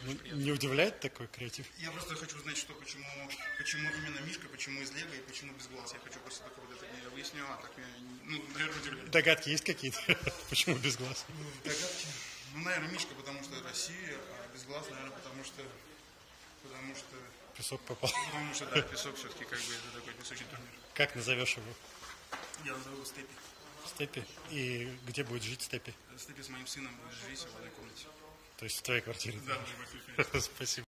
очень приятно. Не удивляет такой креатив? Я просто хочу узнать, почему именно Мишка, почему из Лего и почему без глаз. Я хочу после такого это не выясню, а так меня, наверное, удивляет. Догадки есть какие-то? Почему без глаз? Догадки? Наверное, Мишка, потому что Россия, а без глаз, наверное, потому что Песок попал. Потому что, да, песок все-таки как бы это такой песочный турнир. Как назовешь его? Я назову Степи. Степи? И где будет жить Степи? Степи с моим сыном будет жить в одной комнате. То есть в твоей квартире? Да, в моей квартире. Спасибо.